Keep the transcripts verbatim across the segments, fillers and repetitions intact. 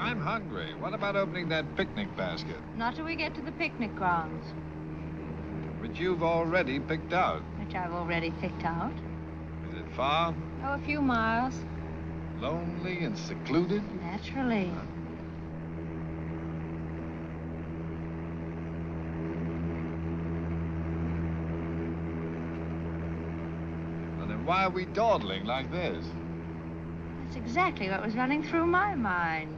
I'm hungry. What about opening that picnic basket? Not till we get to the picnic grounds. Which you've already picked out. Which I've already picked out. Is it far? Oh, a few miles. Lonely and secluded? Naturally. Huh? Well, then why are we dawdling like this? That's exactly what was running through my mind.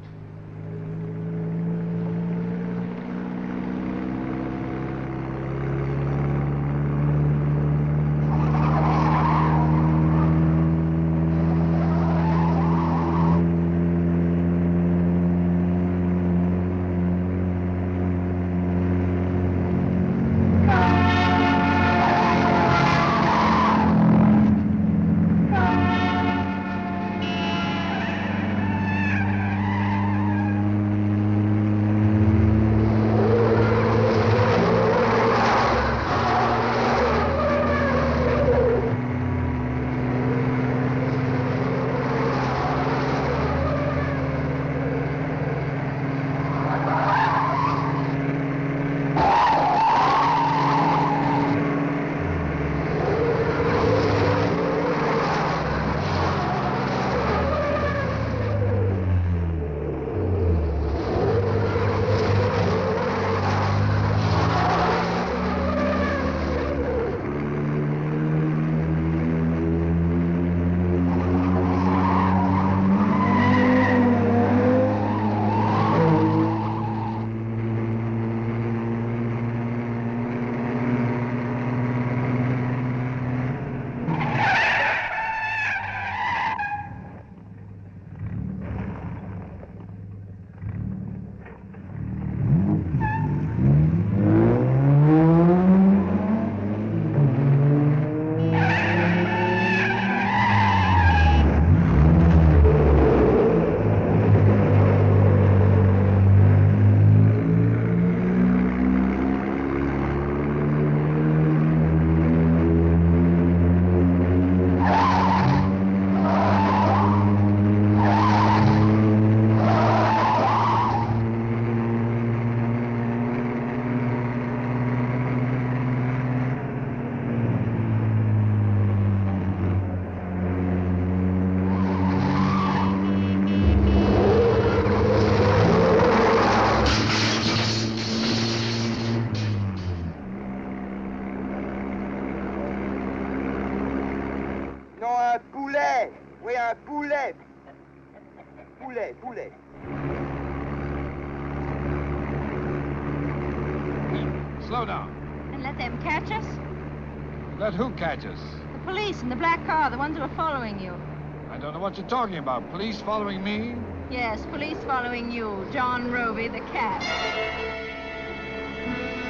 poulet. Slow down. And let them catch us? Let who catch us? The police in the black car, the ones who are following you. I don't know what you're talking about. Police following me? Yes, police following you, John Roby, the cat.